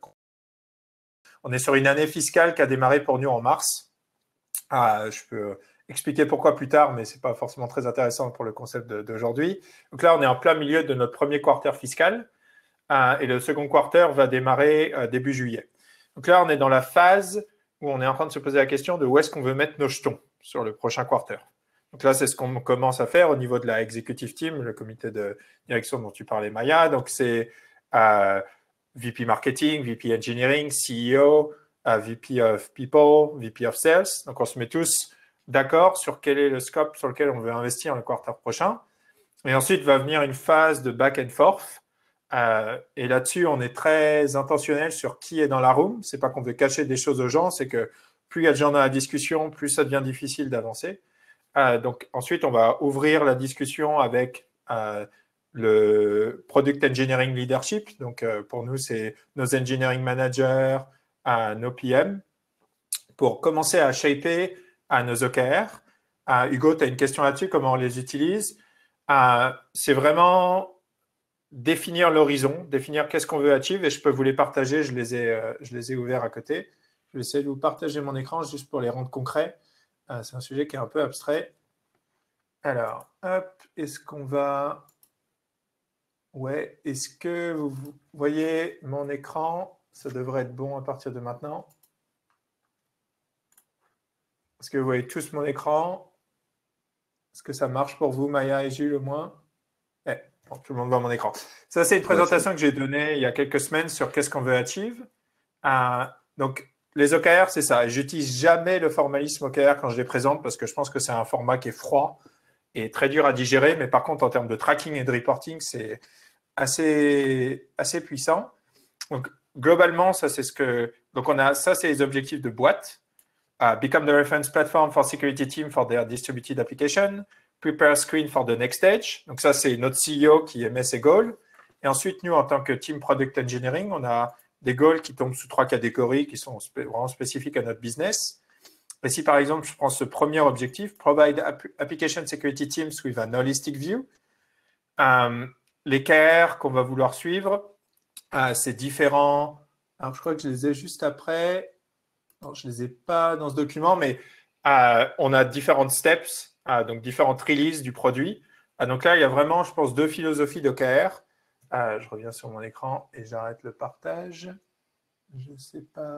Speaker 2: on est sur une année fiscale qui a démarré pour nous en mars. Ah, je peux expliquer pourquoi plus tard, mais ce n'est pas forcément très intéressant pour le concept d'aujourd'hui. Donc là, on est en plein milieu de notre premier quarter fiscal euh, et le second quarter va démarrer euh, début juillet. Donc là, on est dans la phase où on est en train de se poser la question de où est-ce qu'on veut mettre nos jetons sur le prochain quarter. Donc là, c'est ce qu'on commence à faire au niveau de la executive team, le comité de direction dont tu parlais, Maya. Donc, c'est euh, V P Marketing, V P Engineering, C E O, V P of People, V P of Sales. Donc, on se met tous d'accord sur quel est le scope sur lequel on veut investir le quarter prochain. Et ensuite, va venir une phase de back and forth. Euh, et là-dessus, on est très intentionnel sur qui est dans la room. Ce n'est pas qu'on veut cacher des choses aux gens, c'est que plus il y a de gens dans la discussion, plus ça devient difficile d'avancer. Euh, donc, ensuite, on va ouvrir la discussion avec euh, le Product Engineering Leadership. Donc, euh, pour nous, c'est nos Engineering Managers, à nos P M pour commencer à shaper à nos O K R. Euh, Hugo, tu as une question là-dessus, comment on les utilise? euh, C'est vraiment définir l'horizon, définir qu'est-ce qu'on veut achieve et je peux vous les partager, je les ai, euh, je les ai ouverts à côté. Je vais essayer de vous partager mon écran juste pour les rendre concrets. Euh, C'est un sujet qui est un peu abstrait. Alors, hop, est-ce qu'on va... Ouais, est-ce que vous voyez mon écran? Ça devrait être bon à partir de maintenant. Est-ce que vous voyez tous mon écran? Est-ce que ça marche pour vous, Maya et Jules, au moins? eh, bon, tout le monde voit mon écran. Ça, c'est une présentation que j'ai donnée il y a quelques semaines sur qu'est-ce qu'on veut achieve. Euh, donc, les O K R, c'est ça. J'utilise jamais le formalisme O K R quand je les présente parce que je pense que c'est un format qui est froid et très dur à digérer. Mais par contre, en termes de tracking et de reporting, c'est assez, assez puissant. Donc, globalement, ça, c'est ce que... Donc, on a... Ça, c'est les objectifs de boîte. Uh, become the reference platform for security team for their distributed application. Prepare screen for the next stage. Donc, ça, c'est notre C E O qui émet ses goals. Et ensuite, nous, en tant que team product engineering, on a des goals qui tombent sous trois catégories qui sont spé vraiment spécifiques à notre business. Et si par exemple, je prends ce premier objectif, Provide Application Security Teams with an Holistic View, euh, les K R qu'on va vouloir suivre, euh, c'est différent. Alors, je crois que je les ai juste après. Non, je ne les ai pas dans ce document, mais euh, on a différentes steps, euh, donc différentes releases du produit. Euh, donc là, il y a vraiment, je pense, deux philosophies d'O K R. Euh, je reviens sur mon écran et j'arrête le partage. Je ne sais pas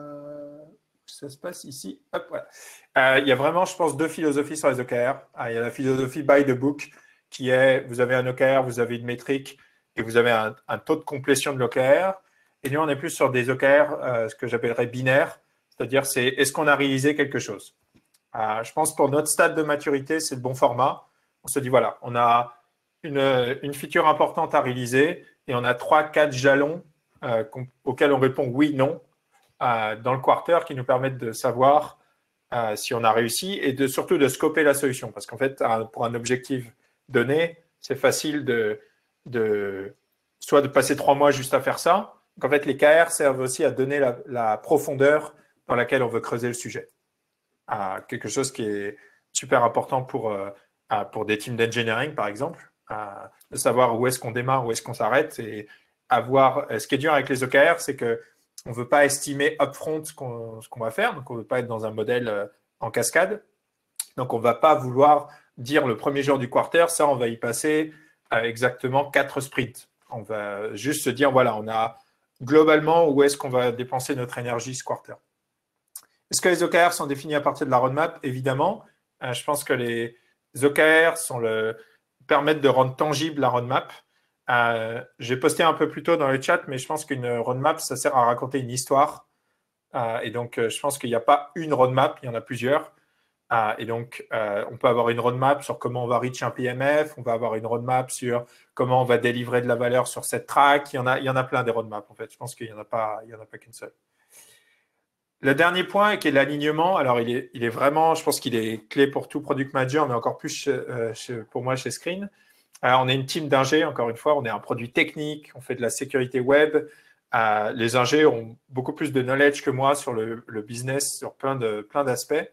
Speaker 2: si ça se passe ici. Hop, voilà. Euh, il y a vraiment, je pense, deux philosophies sur les O K R. Euh, il y a la philosophie by the book, qui est, vous avez un O K R, vous avez une métrique et vous avez un, un taux de complétion de l'O K R. Et nous, on est plus sur des O K R, euh, ce que j'appellerais binaires, c'est-à-dire c'est est-ce qu'on a réalisé quelque chose. Euh, je pense pour notre stade de maturité, c'est le bon format. On se dit, voilà, on a une, une feature importante à réaliser et on a trois, quatre jalons euh, auxquels on répond oui, non euh, dans le quarter qui nous permettent de savoir euh, si on a réussi et de, surtout de scoper la solution. Parce qu'en fait, pour un objectif donné, c'est facile de, de soit de passer trois mois juste à faire ça. Donc en fait, les K R servent aussi à donner la, la profondeur dans laquelle on veut creuser le sujet. Euh, quelque chose qui est super important pour, euh, pour des teams d'engineering, par exemple, euh, de savoir où est-ce qu'on démarre, où est-ce qu'on s'arrête. Et avoir... Ce qui est dur avec les O K R, c'est qu'on ne veut pas estimer upfront ce qu'on ce qu'on va faire. Donc, on ne veut pas être dans un modèle euh, en cascade. Donc, on ne va pas vouloir dire le premier jour du quarter, ça, on va y passer euh, exactement quatre sprints. On va juste se dire, voilà, on a globalement où est-ce qu'on va dépenser notre énergie ce quarter. Est-ce que les O K R sont définis à partir de la roadmap? Évidemment. Euh, je pense que les O K R sont le, permettent de rendre tangible la roadmap. Euh, J'ai posté un peu plus tôt dans le chat, mais je pense qu'une roadmap, ça sert à raconter une histoire. Euh, et donc, euh, je pense qu'il n'y a pas une roadmap, il y en a plusieurs. Euh, et donc, euh, on peut avoir une roadmap sur comment on va reach un P M F, on va avoir une roadmap sur comment on va délivrer de la valeur sur cette track. Il y en a, il y en a plein des roadmaps, en fait. Je pense qu'il n'y en a pas, il y en a pas qu'une seule. Le dernier point, qui est l'alignement, alors il est, il est vraiment, je pense qu'il est clé pour tout product manager, mais encore plus chez, euh, chez, pour moi chez Screen. Alors, on est une team d'ingé, encore une fois, on est un produit technique, on fait de la sécurité web. Euh, les ingés ont beaucoup plus de knowledge que moi sur le, le business, sur plein de, plein d'aspects.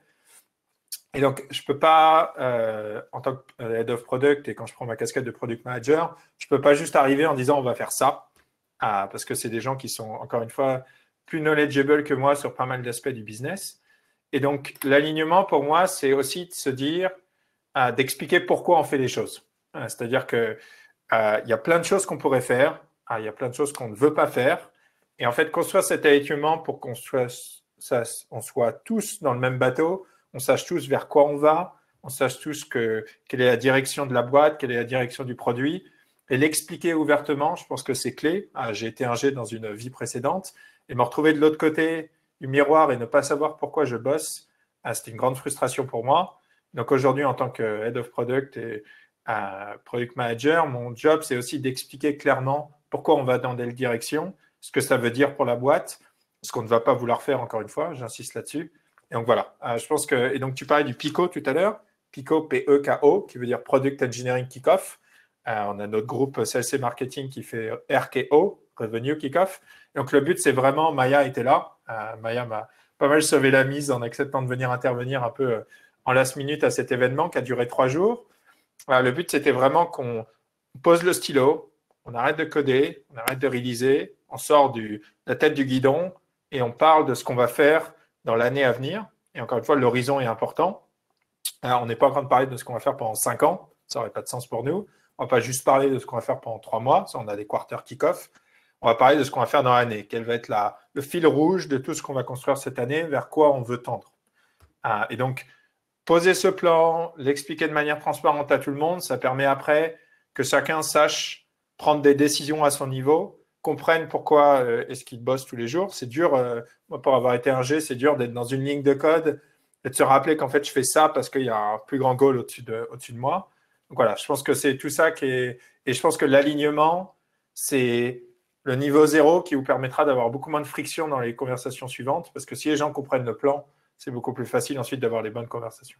Speaker 2: Et donc, je ne peux pas, euh, en tant que head of product, et quand je prends ma casquette de product manager, je ne peux pas juste arriver en disant on va faire ça, euh, parce que c'est des gens qui sont, encore une fois, plus knowledgeable que moi sur pas mal d'aspects du business. Et donc, l'alignement, pour moi, c'est aussi de se dire, euh, d'expliquer pourquoi on fait les choses. Euh, C'est-à-dire qu'il euh, y a plein de choses qu'on pourrait faire, il euh, y a plein de choses qu'on ne veut pas faire. Et en fait, construire cet alignement pour qu'on soit, ça, on soit tous dans le même bateau, on sache tous vers quoi on va, on sache tous que, quelle est la direction de la boîte, quelle est la direction du produit. Et l'expliquer ouvertement, je pense que c'est clé. Euh, J'ai été ingé dans une vie précédente. Et me retrouver de l'autre côté du miroir et ne pas savoir pourquoi je bosse, euh, c'était une grande frustration pour moi. Donc aujourd'hui, en tant que Head of Product et euh, Product Manager, mon job, c'est aussi d'expliquer clairement pourquoi on va dans telle direction, ce que ça veut dire pour la boîte, ce qu'on ne va pas vouloir faire, encore une fois, j'insiste là-dessus. Et donc voilà, euh, je pense que… Et donc tu parlais du P I C O tout à l'heure, P I C O, P E K O, qui veut dire Product Engineering Kickoff. Euh, on a notre groupe Sales et Marketing qui fait R K O, Revenue Kickoff. Donc, le but, c'est vraiment, Maya était là. Euh, Maya m'a pas mal sauvé la mise en acceptant de venir intervenir un peu euh, en last minute à cet événement qui a duré trois jours. Euh, le but, c'était vraiment qu'on pose le stylo, on arrête de coder, on arrête de réaliser, on sort de la tête du guidon et on parle de ce qu'on va faire dans l'année à venir. Et encore une fois, l'horizon est important. Alors, on n'est pas en train de parler de ce qu'on va faire pendant cinq ans. Ça n'aurait pas de sens pour nous. On ne va pas juste parler de ce qu'on va faire pendant trois mois. Ça, on a des quarters kick-off. On va parler de ce qu'on va faire dans l'année. Quel va être la, le fil rouge de tout ce qu'on va construire cette année, vers quoi on veut tendre. Ah, et donc, poser ce plan, l'expliquer de manière transparente à tout le monde, ça permet après que chacun sache prendre des décisions à son niveau, comprenne pourquoi euh, est-ce qu'il bosse tous les jours. C'est dur, euh, moi pour avoir été ingé, c'est dur d'être dans une ligne de code et de se rappeler qu'en fait je fais ça parce qu'il y a un plus grand goal au-dessus de, au-dessus de moi. Donc voilà, je pense que c'est tout ça qui est… Et je pense que l'alignement, c'est le niveau zéro qui vous permettra d'avoir beaucoup moins de friction dans les conversations suivantes, parce que si les gens comprennent le plan, c'est beaucoup plus facile ensuite d'avoir les bonnes conversations.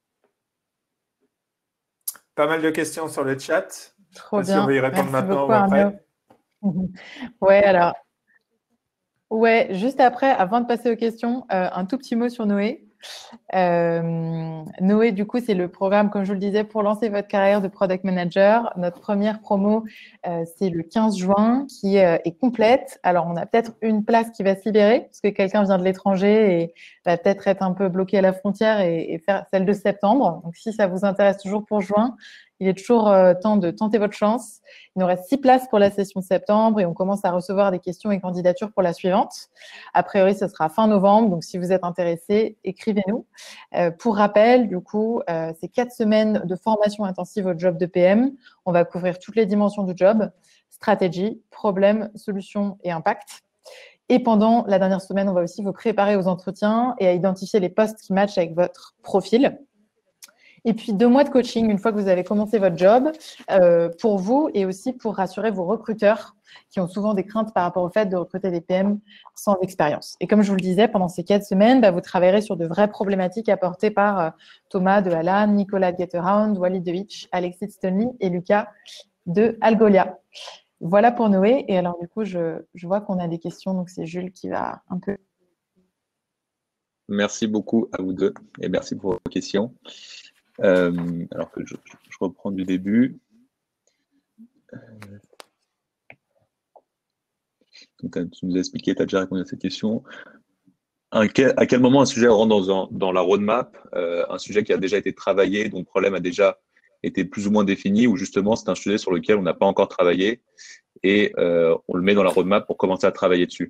Speaker 2: Pas mal de questions sur le chat.
Speaker 1: Trop
Speaker 2: si on
Speaker 1: bien.
Speaker 2: veut y répondre
Speaker 1: Merci
Speaker 2: maintenant
Speaker 1: beaucoup,
Speaker 2: ou après.
Speaker 1: Arnaud. Ouais, alors, Ouais, juste après, avant de passer aux questions, euh, un tout petit mot sur Noé. Euh, Noé, du coup, c'est le programme, comme je vous le disais, pour lancer votre carrière de product manager. Notre première promo, euh, c'est le quinze juin, qui euh, est complète. Alors, on a peut-être une place qui va se libérer, parce que quelqu'un vient de l'étranger et va peut-être être un peu bloqué à la frontière et, et faire celle de septembre. Donc, si ça vous intéresse toujours pour juin, il est toujours euh, temps de tenter votre chance. Il nous reste six places pour la session de septembre et on commence à recevoir des questions et candidatures pour la suivante. A priori, ce sera fin novembre. Donc, si vous êtes intéressé, écrivez-nous. Euh, pour rappel, du coup, euh, c'est quatre semaines de formation intensive au job de P M. On va couvrir toutes les dimensions du job, stratégie, problème, solution et impact. Et pendant la dernière semaine, on va aussi vous préparer aux entretiens et à identifier les postes qui matchent avec votre profil. Et puis, deux mois de coaching une fois que vous avez commencé votre job euh, pour vous et aussi pour rassurer vos recruteurs qui ont souvent des craintes par rapport au fait de recruter des P M sans expérience. Et comme je vous le disais, pendant ces quatre semaines, bah, vous travaillerez sur de vraies problématiques apportées par euh, Thomas de Alan, Nicolas de Getaround, Walid de Hitch, Alexis de Stonely et Lucas de Algolia. Voilà pour Noé. Et alors, du coup, je, je vois qu'on a des questions. Donc, c'est Jules qui va un peu…
Speaker 3: Merci beaucoup à vous deux et merci pour vos questions. Euh, alors que je, je reprends du début. Euh, donc, tu nous as expliqué, tu as déjà répondu à cette question. Un, à quel moment un sujet rentre dans, un, dans la roadmap, euh, un sujet qui a déjà été travaillé, dont le problème a déjà été plus ou moins défini, ou justement c'est un sujet sur lequel on n'a pas encore travaillé et euh, on le met dans la roadmap pour commencer à travailler dessus?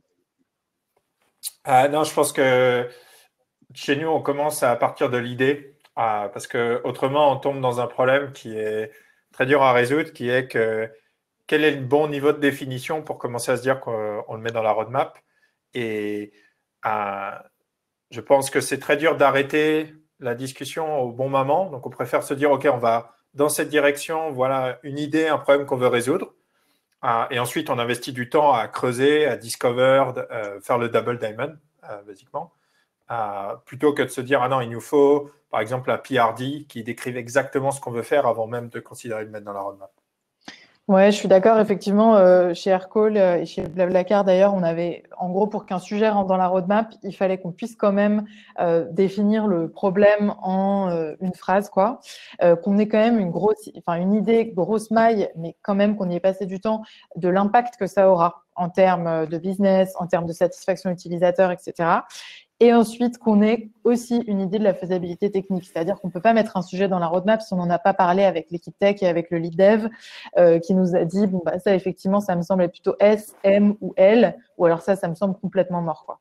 Speaker 2: Ah, non, je pense que chez nous, on commence à partir de l'idée, ah, parce que autrement, on tombe dans un problème qui est très dur à résoudre, qui est que quel est le bon niveau de définition pour commencer à se dire qu'on le met dans la roadmap. Et ah, je pense que c'est très dur d'arrêter la discussion au bon moment. Donc, on préfère se dire, OK, on va dans cette direction, voilà une idée, un problème qu'on veut résoudre. Ah, et ensuite, on investit du temps à creuser, à discover, euh, faire le double diamond, euh, basiquement. Euh, plutôt que de se dire, ah non, il nous faut, par exemple, un P R D qui décrive exactement ce qu'on veut faire avant même de considérer de mettre dans la roadmap.
Speaker 1: Ouais, je suis d'accord. Effectivement, euh, chez Aircall euh, et chez Blablacar, d'ailleurs, on avait, en gros, pour qu'un sujet rentre dans la roadmap, il fallait qu'on puisse quand même euh, définir le problème en euh, une phrase, quoi. Euh, qu'on ait quand même une grosse, enfin une idée, grosse maille, mais quand même qu'on y ait passé du temps de l'impact que ça aura en termes de business, en termes de satisfaction utilisateur, et cetera. Et ensuite, qu'on ait aussi une idée de la faisabilité technique. C'est-à-dire qu'on ne peut pas mettre un sujet dans la roadmap si on n'en a pas parlé avec l'équipe tech et avec le lead dev euh, qui nous a dit, bon, bah, ça, effectivement, ça me semble être plutôt S, M ou L, ou alors ça, ça me semble complètement mort, quoi.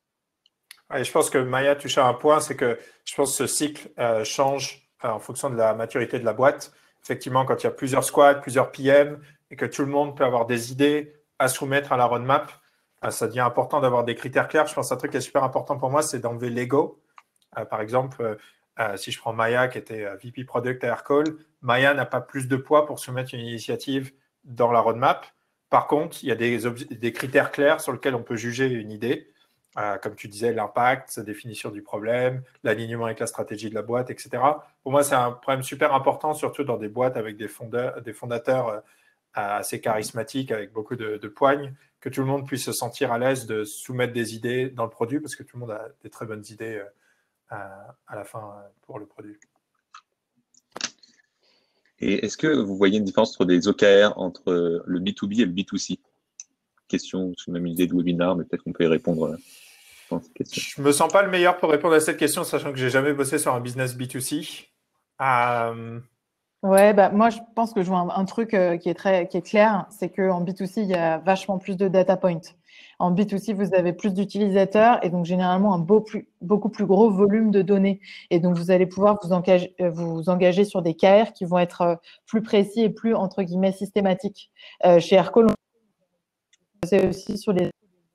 Speaker 2: Ouais, je pense que Maya touche à un point, c'est que je pense que ce cycle euh, change euh, en fonction de la maturité de la boîte. Effectivement, quand il y a plusieurs squads, plusieurs P M, et que tout le monde peut avoir des idées à soumettre à la roadmap, euh, ça devient important d'avoir des critères clairs. Je pense qu'un truc qui est super important pour moi, c'est d'enlever l'ego. Euh, par exemple, euh, euh, si je prends Maya, qui était euh, V P Product à Aircall, Maya n'a pas plus de poids pour soumettre une initiative dans la roadmap. Par contre, il y a des, des critères clairs sur lesquels on peut juger une idée. Euh, comme tu disais, l'impact, sa définition du problème, l'alignement avec la stratégie de la boîte, et cetera. Pour moi, c'est un problème super important, surtout dans des boîtes avec des, fondeurs, des fondateurs euh, assez charismatiques, avec beaucoup de, de poignes, que tout le monde puisse se sentir à l'aise de soumettre des idées dans le produit, parce que tout le monde a des très bonnes idées euh, à, à la fin euh, pour le produit.
Speaker 3: Et est-ce que vous voyez une différence entre des O K R, entre le B deux B et le B deux C? Question, c'est même une idée de webinar, mais peut-être qu'on peut y répondre dans cette question.
Speaker 2: Je me sens pas le meilleur pour répondre à cette question, sachant que j'ai jamais bossé sur un business B deux C. Euh...
Speaker 1: Ouais, bah, moi, je pense que je vois un, un truc euh, qui est très, qui est clair, c'est qu'en B deux C, il y a vachement plus de data points. En B deux C, vous avez plus d'utilisateurs et donc généralement un beau plus, beaucoup plus gros volume de données. Et donc, vous allez pouvoir vous engager, vous engager sur des K R qui vont être euh, plus précis et plus, entre guillemets, systématiques. Euh, chez Aircall, c'est aussi sur les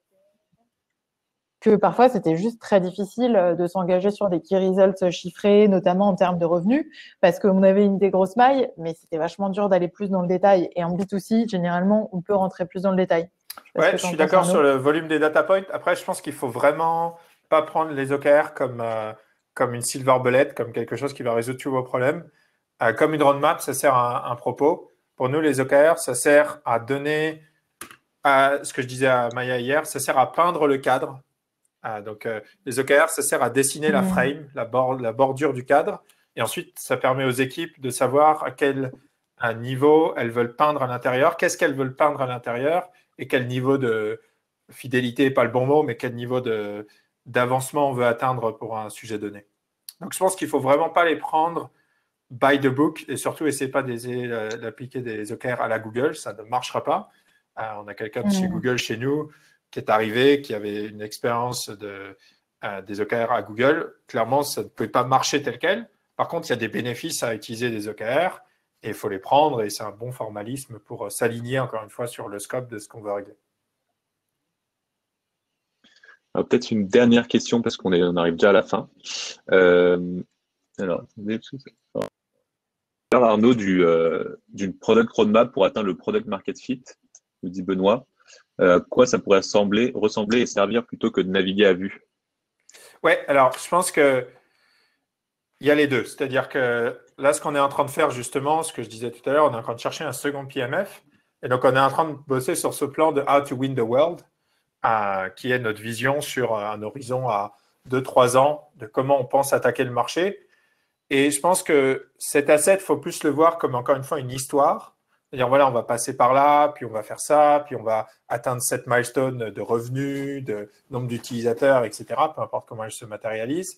Speaker 1: que parfois, c'était juste très difficile de s'engager sur des key results chiffrés, notamment en termes de revenus, parce qu'on avait une des grosses mailles, mais c'était vachement dur d'aller plus dans le détail. Et en B deux C, généralement, on peut rentrer plus dans le détail.
Speaker 2: Je ouais, je suis d'accord sur le volume des data points. Après, je pense qu'il faut vraiment pas prendre les O K R comme, euh, comme une silver bullet, comme quelque chose qui va résoudre tous vos problèmes. Euh, comme une roadmap, ça sert à un, un propos. Pour nous, les O K R, ça sert à donner à ce que je disais à Maya hier, ça sert à peindre le cadre. Ah, donc, euh, les O K R, ça sert à dessiner mmh. la frame, la, bord, la bordure du cadre. Et ensuite, ça permet aux équipes de savoir à quel à niveau elles veulent peindre à l'intérieur, qu'est-ce qu'elles veulent peindre à l'intérieur et quel niveau de fidélité, pas le bon mot, mais quel niveau de, d'avancement on veut atteindre pour un sujet donné. Donc, je pense qu'il ne faut vraiment pas les prendre by the book et surtout, essayez pas d'appliquer des O K R à la Google, ça ne marchera pas. Euh, on a quelqu'un de chez mmh. Google chez nous qui est arrivé, qui avait une expérience de, euh, des O K R à Google. Clairement, ça ne peut pas marcher tel quel. Par contre, il y a des bénéfices à utiliser des O K R et il faut les prendre et c'est un bon formalisme pour s'aligner encore une fois sur le scope de ce qu'on veut régler.
Speaker 3: Peut-être une dernière question parce qu'on on arrive déjà à la fin. Euh, alors, Arnaud du, euh, d'une product roadmap pour atteindre le product market fit, nous dit Benoît. Euh, quoi ça pourrait ressembler, ressembler et servir plutôt que de naviguer à vue?
Speaker 2: Ouais, alors je pense que il y a les deux. C'est-à-dire que là, ce qu'on est en train de faire justement, ce que je disais tout à l'heure, on est en train de chercher un second P M F. Et donc, on est en train de bosser sur ce plan de How to Win the World, euh, qui est notre vision sur un horizon à deux trois ans de comment on pense attaquer le marché. Et je pense que cet asset, il faut plus le voir comme encore une fois une histoire. C'est-à-dire, voilà, on va passer par là, puis on va faire ça, puis on va atteindre cette milestone de revenus, de nombre d'utilisateurs, et cetera, peu importe comment elle se matérialise.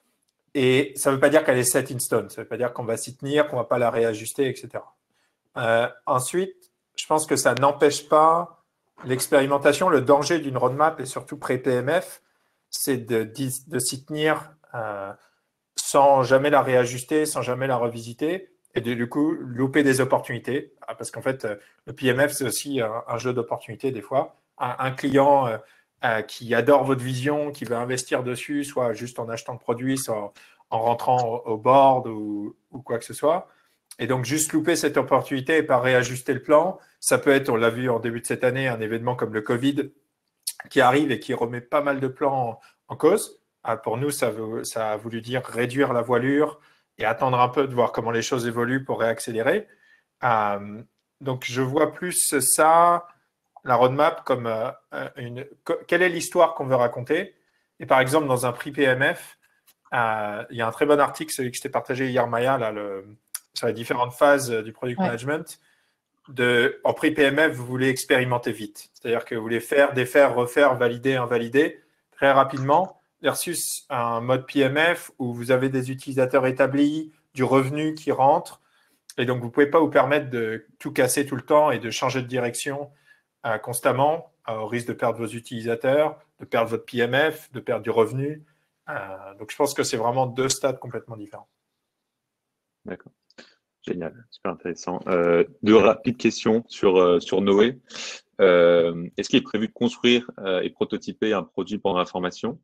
Speaker 2: Et ça ne veut pas dire qu'elle est set in stone. Ça ne veut pas dire qu'on va s'y tenir, qu'on ne va pas la réajuster, et cetera. Euh, ensuite, je pense que ça n'empêche pas l'expérimentation. Le danger d'une roadmap, et surtout pré-P M F, c'est de, de, de s'y tenir euh, sans jamais la réajuster, sans jamais la revisiter, et de, du coup, louper des opportunités. Parce qu'en fait, le P M F, c'est aussi un, un jeu d'opportunités des fois. Un, un client euh, euh, qui adore votre vision, qui veut investir dessus, soit juste en achetant le produit, soit en, en rentrant au, au board ou, ou quoi que ce soit. Et donc, juste louper cette opportunité et pas réajuster le plan, ça peut être, on l'a vu en début de cette année, un événement comme le Covid qui arrive et qui remet pas mal de plans en, en cause. Ah, pour nous, ça, veut, ça a voulu dire réduire la voilure et attendre un peu de voir comment les choses évoluent pour réaccélérer. Euh, donc, je vois plus ça, la roadmap, comme euh, une… Quelle est l'histoire qu'on veut raconter? Et par exemple, dans un prix P M F, euh, il y a un très bon article, celui que je t'ai partagé hier, Maya, là, le, sur les différentes phases du product ouais. management. De, en prix P M F, vous voulez expérimenter vite. C'est-à-dire que vous voulez faire, défaire, refaire, valider, invalider très rapidement, versus un mode P M F où vous avez des utilisateurs établis, du revenu qui rentre, et donc vous ne pouvez pas vous permettre de tout casser tout le temps et de changer de direction euh, constamment, euh, au risque de perdre vos utilisateurs, de perdre votre P M F, de perdre du revenu. Euh, donc je pense que c'est vraiment deux stades complètement différents.
Speaker 3: D'accord. Génial, super intéressant. Euh, deux rapides questions sur, euh, sur Noé. Euh, est-ce qu'il est prévu de construire euh, et prototyper un produit pendant la formation?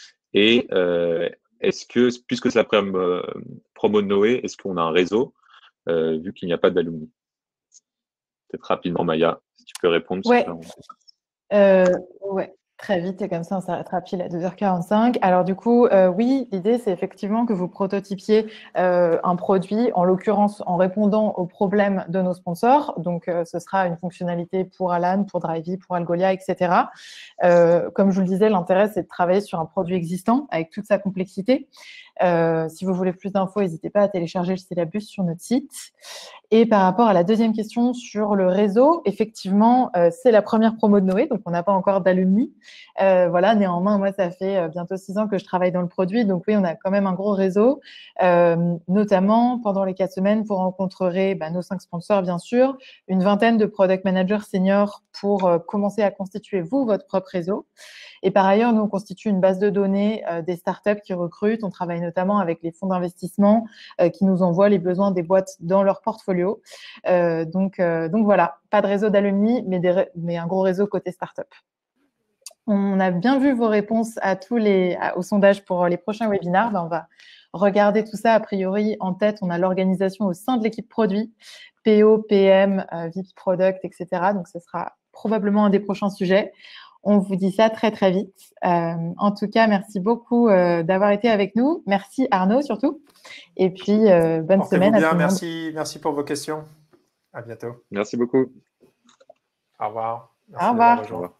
Speaker 3: Et euh, est-ce que, puisque c'est la première euh, promo de Noé, est-ce qu'on a un réseau, euh, vu qu'il n'y a pas d'alumni? Peut-être rapidement, Maya, si tu peux répondre.
Speaker 1: Ouais. Euh, ouais. Très vite, et comme ça, on s'arrêtera pile à deux heures quarante-cinq. Alors du coup, euh, oui, l'idée, c'est effectivement que vous prototypiez euh, un produit, en l'occurrence en répondant aux problèmes de nos sponsors. Donc, euh, ce sera une fonctionnalité pour Alan, pour Drivey, pour Algolia, et cetera. Euh, comme je vous le disais, l'intérêt, c'est de travailler sur un produit existant avec toute sa complexité. Euh, si vous voulez plus d'infos, n'hésitez pas à télécharger le syllabus sur notre site. Et par rapport à la deuxième question sur le réseau, effectivement, euh, c'est la première promo de Noé, donc on n'a pas encore d'alumni. Euh, voilà, néanmoins, moi, ça fait euh, bientôt six ans que je travaille dans le produit, donc oui, on a quand même un gros réseau. Euh, notamment, pendant les quatre semaines, vous rencontrerez bah, nos cinq sponsors, bien sûr, une vingtaine de product managers seniors pour euh, commencer à constituer, vous, votre propre réseau. Et par ailleurs, nous, on constitue une base de données euh, des startups qui recrutent. On travaille notamment avec les fonds d'investissement euh, qui nous envoient les besoins des boîtes dans leur portfolio. Euh, donc, euh, donc voilà, pas de réseau d'alumni, mais, des, mais un gros réseau côté startup. On a bien vu vos réponses à tous les, à, au sondage pour les prochains webinars. Ben, on va regarder tout ça. A priori, en tête, on a l'organisation au sein de l'équipe produit, P O, P M, euh, V P Product, et cetera. Donc, ce sera probablement un des prochains sujets. On vous dit ça très, très vite. Euh, en tout cas, merci beaucoup euh, d'avoir été avec nous. Merci Arnaud, surtout. Et puis, euh, bonne semaine à tout le monde.
Speaker 2: Merci, merci pour vos questions. À bientôt.
Speaker 3: Merci beaucoup.
Speaker 2: Au revoir. Merci
Speaker 1: Au revoir.
Speaker 2: d'avoir rejoint.